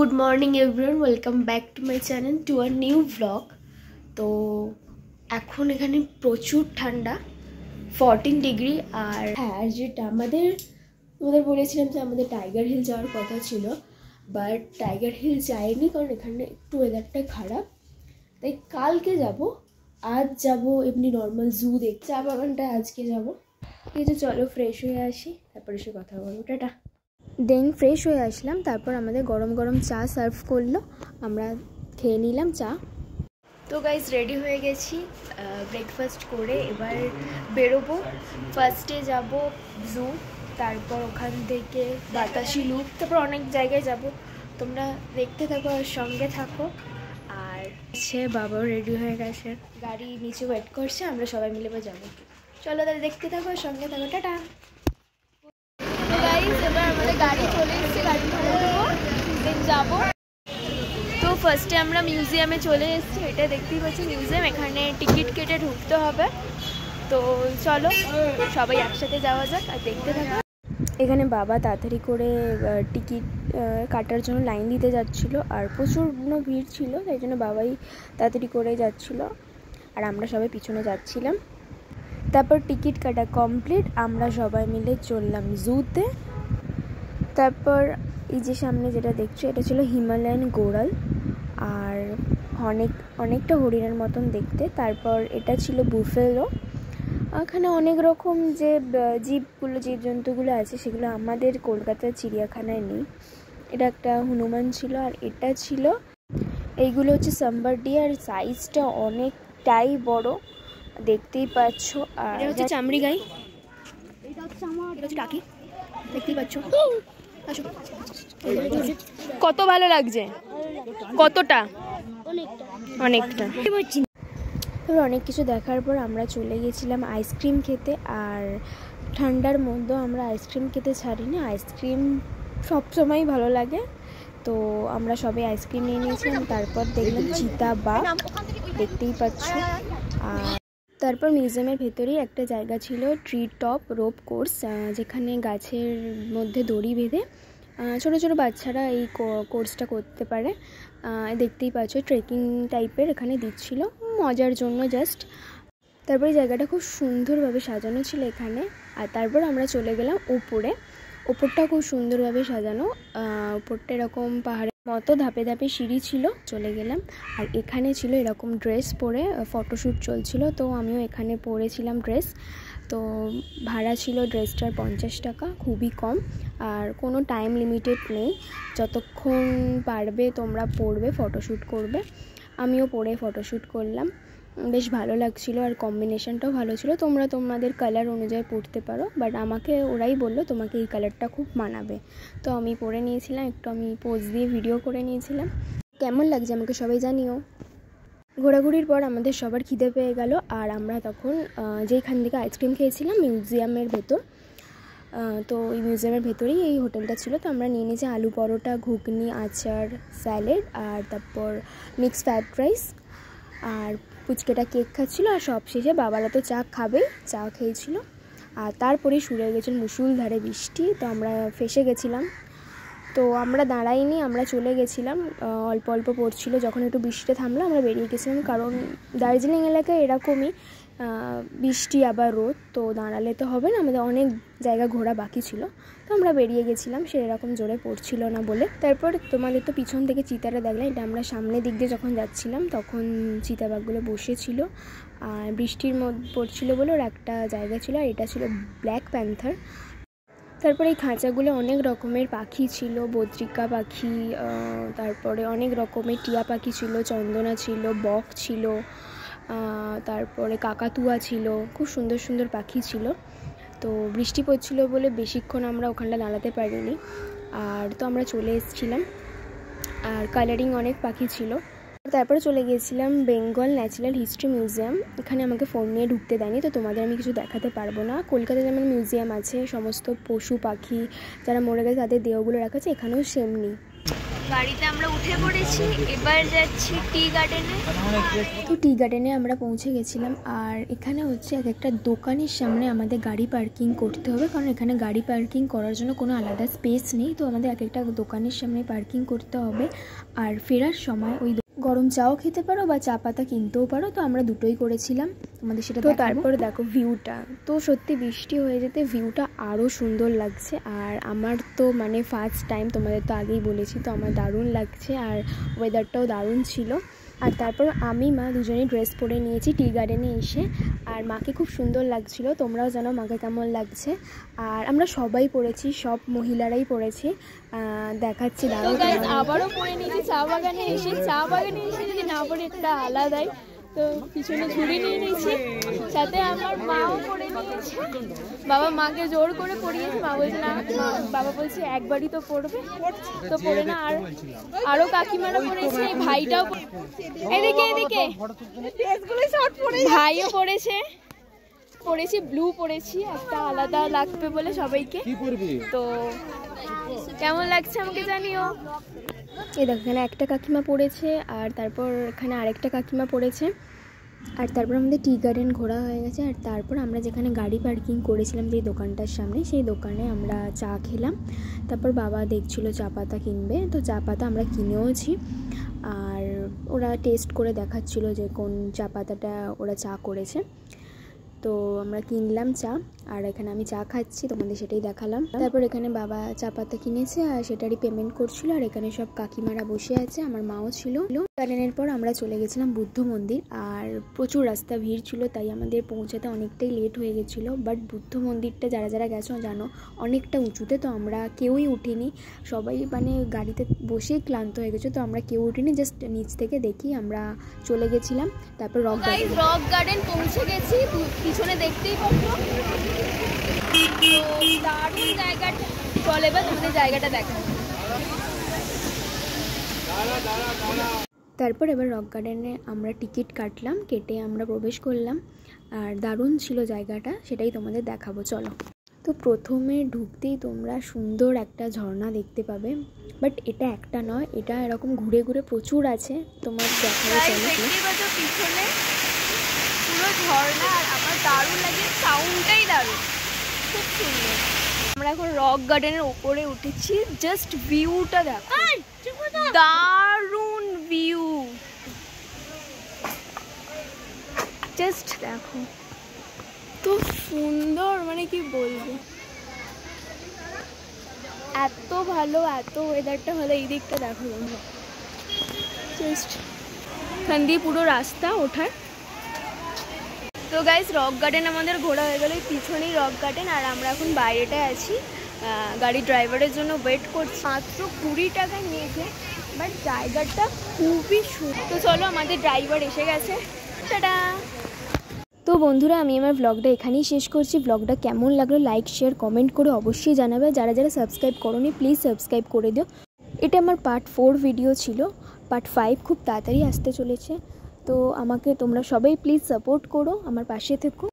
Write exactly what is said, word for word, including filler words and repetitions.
Good morning everyone welcome back to my channel to a new vlog. तो এখন এখানে প্রচুর ঠান্ডা চৌদ্দ ডিগ্রি। আর হ্যাঁ, যেটা আমাদের আমাদের বলেছিলাম যে আমাদের টাইগার হিল যাওয়ার কথা ছিল, বাট টাইগার হিল যাইনি কারণ এখানে একটু ওয়েদারটা খারাপ, তাই কালকে যাব। আজ যাব এমনি নর্মাল জু দেখতে, চা বাগানটা আজকে যাব। এই যে চলো ফ্রেশ হয়ে আসি, তারপরে সে কথা বলবো। টাটা। দেন ফ্রেশ হয়ে আসলাম, তারপর আমাদের গরম গরম চা সার্ভ করলো, আমরা খেয়ে নিলাম চা। তো গাইজ রেডি হয়ে গেছি, ব্রেকফাস্ট করে এবার বেরোবো। ফার্স্টে যাব জু, তারপর ওখান থেকে বাতাসি লুপ, তারপর অনেক জায়গায় যাব। তোমরা দেখতে থাকো আর সঙ্গে থাকো। আর সে বাবাও রেডি হয়ে গেছে, গাড়ি নিচে ওয়েট করছে, আমরা সবাই মিলে এবার যাবো। চলো তাহলে দেখতে থাকো আর সঙ্গে থাকো। টাটা। এবার আমাদের গাড়ি চলে এসেছে, গাড়ি ভাড়া দেবো, দেন যাবো। তো ফার্স্টে আমরা মিউজিয়ামে চলে এসেছি, এটা দেখতেই পাচ্ছি মিউজিয়াম, এখানে টিকিট কেটে ঢুকতে হবে। তো চলো সবাই একসাথে যাওয়া যাক আর দেখতে থাকো। এখানে বাবা তাড়াতাড়ি করে টিকিট কাটার জন্য লাইন দিতে যাচ্ছিলো, আর প্রচুর ভিড় ছিল, তাই জন্য বাবাই তাড়াতাড়ি করে যাচ্ছিলো আর আমরা সবাই পিছনে যাচ্ছিলাম। তারপর টিকিট কাটা কমপ্লিট, আমরা সবাই মিলে চললাম জুতে। তারপর এই যে সামনে যেটা দেখছো এটা ছিল হিমালয়ান গোরাল, আর অনেক অনেকটা হরিণের মতন দেখতে। তারপর এটা ছিল বুফেলো, এখানে অনেক রকম যে জীবগুলো জীবজন্তুগুলো আছে সেগুলো আমাদের কলকাতার চিড়িয়াখানায় নেই। এটা একটা হনুমান ছিল, আর এটা ছিল, এইগুলো হচ্ছে সাম্বার ডিয়ার, আর সাইজটা অনেকটাই বড়, দেখতেই পাচ্ছ। আর এটা হচ্ছে চামড়ি গাই, এটা হচ্ছে আমার, এটা হচ্ছে টাকি, দেখতেই পাচ্ছ। কত ভালো লাগছে, কতটা, অনেকটা। তবে অনেক কিছু দেখার পর আমরা চলে গেছিলাম আইসক্রিম খেতে, আর ঠান্ডার মধ্যেও আমরা আইসক্রিম খেতে ছাড়িনি, আইসক্রিম সবসময় ভালো লাগে। তো আমরা সবাই আইসক্রিম নিয়ে নিয়েছিলাম, তারপর দেখলাম চিতা বাঘ, দেখতেই পাচ্ছ। আর তারপর মিউজিয়ামের ভেতরেই একটা জায়গা ছিল ট্রি টপ রোপ কোর্স, যেখানে গাছের মধ্যে দড়ি বেঁধে ছোটো ছোটো বাচ্চারা এই কোর্সটা করতে পারে। দেখতেই পাচ্ছ ট্রেকিং টাইপের এখানে দিচ্ছিল, মজার জন্য জাস্ট। তারপরে জায়গাটা খুব সুন্দরভাবে সাজানো ছিল এখানে। আর তারপর আমরা চলে গেলাম উপরে, ওপরটা খুব সুন্দরভাবে সাজানো, ওপরটা এরকম পাহাড়ের মতো ধাপে ধাপে সিঁড়ি ছিল, চলে গেলাম। আর এখানে ছিল এরকম ড্রেস পরে ফটোশ্যুট চলছিল, তো আমিও এখানে পরেছিলাম ড্রেস। তো ভাড়া ছিল ড্রেসটার পঞ্চাশ টাকা, খুবই কম, আর কোনো টাইম লিমিটেড নেই, যতক্ষণ পারবে তোমরা পরবে ফটোশ্যুট করবে। আমিও পরে ফটোশ্যুট করলাম, বেশ ভালো লাগছিল, আর কম্বিনেশনটাও ভালো ছিল। তোমরা তোমাদের কালার অনুযায়ী পরতে পারো, বাট আমাকে ওরাই বললো তোমাকে এই কালারটা খুব মানাবে, তো আমি পরে নিয়েছিলাম, একটু আমি পোজ দিয়ে ভিডিও করে নিয়েছিলাম। কেমন লাগছে আমাকে সবাই জানিও। ঘোরাঘুরির পর আমাদের সবার খিদে পেয়ে গেল, আর আমরা তখন যেখান থেকে আইসক্রিম খেয়েছিলাম মিউজিয়ামের ভেতর, তো এই মিউজিয়ামের ভেতরেই এই হোটেলটা ছিল। তো আমরা নিয়ে নিয়েছি আলু পরোটা, ঘুগনি, আচার, স্যালাড, আর তারপর মিক্সড ফ্রাইড রাইস, আর পুচকেটা কেক খাচ্ছিলো। আর সব শেষে বাবারা তো চা খাবেই, চা খেয়েছিল। আর তারপরে শুরু হয়ে গেছিল মুষলধারে বৃষ্টি, তো আমরা ফেসে গেছিলাম। তো আমরা দাঁড়াইনি, আমরা চলে গেছিলাম, অল্প অল্প পড়ছিল। যখন একটু বৃষ্টিটা থামলো আমরা বেরিয়ে গেছিলাম, কারণ দার্জিলিং এলাকায় এরকমই বৃষ্টি আবার রোদ, তো দাঁড়ালে তো হবে না, আমাদের অনেক জায়গা ঘোরা বাকি ছিল। তো আমরা বেরিয়ে গেছিলাম, সে এরকম জোরে পড়ছিল না বলে। তারপর তোমাদের তো পিছন থেকে চিতারা দেখলাম, এটা আমরা সামনের দিক দিয়ে যখন যাচ্ছিলাম তখন চিতাবাঘগুলো বসেছিল, আর বৃষ্টির মধ্যে পড়ছিল বলে ওর একটা জায়গা ছিল, আর এটা ছিল ব্ল্যাক প্যান্থার। তারপরে এই খাঁচাগুলো অনেক রকমের পাখি ছিল, বদ্রিকা পাখি, তারপরে অনেক রকমের টিয়া পাখি ছিল, চন্দনা ছিল, বক ছিল, তারপরে কাকাতুয়া ছিল, খুব সুন্দর সুন্দর পাখি ছিল। তো বৃষ্টি পড়ছিল বলে বেশিক্ষণ আমরা ওখানটা দাঁড়াতে পারিনি, আর তো আমরা চলে এসেছিলাম। আর কালারিং অনেক পাখি ছিল। তারপরে চলে গিয়েছিলাম বেঙ্গল ন্যাচারাল হিস্ট্রি মিউজিয়াম, এখানে আমাকে ফোন নিয়ে ঢুকতে দেয়নি, তো তোমাদের আমি কিছু দেখাতে পারবো না। কলকাতায় যেমন মিউজিয়াম আছে সমস্ত পশু পাখি যারা মরে গেছে তাদের দেহগুলো রাখা আছে, এখানেও সেমনি। গাড়িতে আমরা উঠে পড়েছি, এবার যাচ্ছি টি গার্ডেনে। তো টি গার্ডেনে আমরা পৌঁছে গেছিলাম, আর এখানে হচ্ছে এক একটা দোকানের সামনে আমাদের গাড়ি পার্কিং করতে হবে, কারণ এখানে গাড়ি পার্কিং করার জন্য কোনো আলাদা স্পেস নেই। তো আমাদের এক একটা দোকানের সামনে পার্কিং করতে হবে। আর ফেরার সময় ওই গরম চাও খেতে পারো বা চা পাতা কিনতেও পারো, তো আমরা দুটোই করেছিলাম, আমাদের সেটা। তো তারপরে দেখো ভিউটা, তো সত্যি বৃষ্টি হয়ে যেতে ভিউটা আরও সুন্দর লাগছে। আর আমার তো মানে ফার্স্ট টাইম, তোমাদের তো আগেই বলেছি, তো আমার দারুণ লাগছে, আর ওয়েদারটাও দারুণ ছিল। আর তারপর আমি মা দুজনেই ড্রেস পরে নিয়েছি টি গার্ডেনে এসে, আর মাকে খুব সুন্দর লাগছিল। তোমরাও জানো মাকে কেমন লাগছে। আর আমরা সবাই পরেছি, সব মহিলারাই পরেছি, দেখাচ্ছি। দাঁড়াও, আবারও পরে নিয়েছি চা বাগানে এসে। চা বাগানে এসে যদি না পরে একটা আলাদাই। তো পিছনে ঝুড়ি নিয়ে নিয়েছি, সাথে আমার মাও পরে নিয়েছে। বাবা মাকে জোর করে পরিয়েছে, মা বলছে না, বাবা বলছে একবারই তো পড়বে, তো পড়ে না। আর আরো কাকিমারা পড়েছে, ভাইটাও, এদিকে এদিকে ভাইও পড়েছে, পড়েছি ব্লু পড়েছি, একটা আলাদা লাগবে বলে সবাইকে। তো কেমন লাগছে আমাকে জানিও। এই দেখো এখানে একটা কাকিমা পড়েছে, আর তারপর এখানে আরেকটা কাকিমা পড়েছে। আর তারপর আমাদের টি গার্ডেন ঘোরা হয়ে গেছে। আর তারপর আমরা যেখানে গাড়ি পার্কিং করেছিলাম যে দোকানটার সামনে, সেই দোকানে আমরা চা খেলাম। তারপর বাবা দেখছিল চা পাতা কিনবে, তো চা পাতা আমরা কিনেওছি। আর ওরা টেস্ট করে দেখাচ্ছিল যে কোন চা পাতাটা ওরা চা করেছে। তো আমরা কিনলাম চা, আর এখানে আমি চা খাচ্ছি, তোমাদের সেটাই দেখালাম। তারপর এখানে বাবা চা পাতা কিনেছে আর সেটারই পেমেন্ট করছিল। আর এখানে সব কাকিমারা বসে আছে, আমার মাও ছিল। গার্ডেনের পর আমরা চলে গেছিলাম বুদ্ধ মন্দির, আর প্রচুর রাস্তা ভিড় ছিল, তাই আমাদের পৌঁছাতে অনেকটাই লেট হয়ে গেছিলো। বাট বুদ্ধ মন্দিরটা যারা যারা গেছো জানো অনেকটা উঁচুতে, তো আমরা কেউই উঠিনি, সবাই মানে গাড়িতে বসেই ক্লান্ত হয়ে গেছে, তো আমরা কেউ উঠিনি, জাস্ট নিচ থেকে দেখি আমরা চলে গেছিলাম। তারপর রক গার্ডেন রক গার্ডেন পৌঁছে গেছি, পিছনে দেখতেই পাচ্ছ দারুণ জায়গাটা। চলে এবার তোমাদের জায়গাটা দেখা। তারপর এবার রক গার্ডেনে আমরা টিকিট কাটলাম, কেটে আমরা প্রবেশ করলাম। আর দারুণ ছিল জায়গাটা, সেটাই তোমাদের দেখাবো, চলো। তো প্রথমে ঢুকতেই তোমরা সুন্দর একটা ঝর্ণা দেখতে পাবে, বাট এটা একটা নয়, এটা এরকম ঘুরে ঘুরে প্রচুর আছে, তোমার দেখাবো। চলো পিছনে পুরো ঝর্ণা, আর আমার দারুণ লাগে, সাউন্ডটাই দারুণ, খুব সুন্দর। আমরা এখন রক গার্ডেনের উপরে উঠেছি, জাস্ট ভিউটা দেখো, দারুণ ভিউ, জাস্ট দেখো তো সুন্দর, মানে কি বলবো, এত ভালো, এত ওয়েদারটা ভালো। এই দিকটা দেখো, জাস্ট এখান দিয়ে পুরো রাস্তা ওঠার। তো গাইস রক গার্ডেন আমাদের ঘোরা হয়ে গেল, পিছনেই রক গার্ডেন, আর আমরা এখন বাইরেটায় আছি, গাড়ি ড্রাইভারের জন্য ওয়েট করছি। মাত্র কুড়ি টাকা নিয়েছে, বাট জায়গাটা খুবই সুন্দর। তো চলো আমাদের ড্রাইভার এসে গেছে, টাটা। তো বন্ধুরা আমি আমার ব্লগটা এখানেই শেষ করছি। ব্লগটা কেমন লাগলো লাইক শেয়ার কমেন্ট করে অবশ্যই জানাবে। যারা যারা সাবস্ক্রাইব করোনি প্লিজ সাবস্ক্রাইব করে দিও। এটা আমার পার্ট ফোর ভিডিও ছিল, পার্ট ফাইভ খুব তাড়াতাড়ি আসতে চলেছে। তো আমাকে তোমরা সবাই প্লিজ সাপোর্ট করো, আমার পাশে থেকো।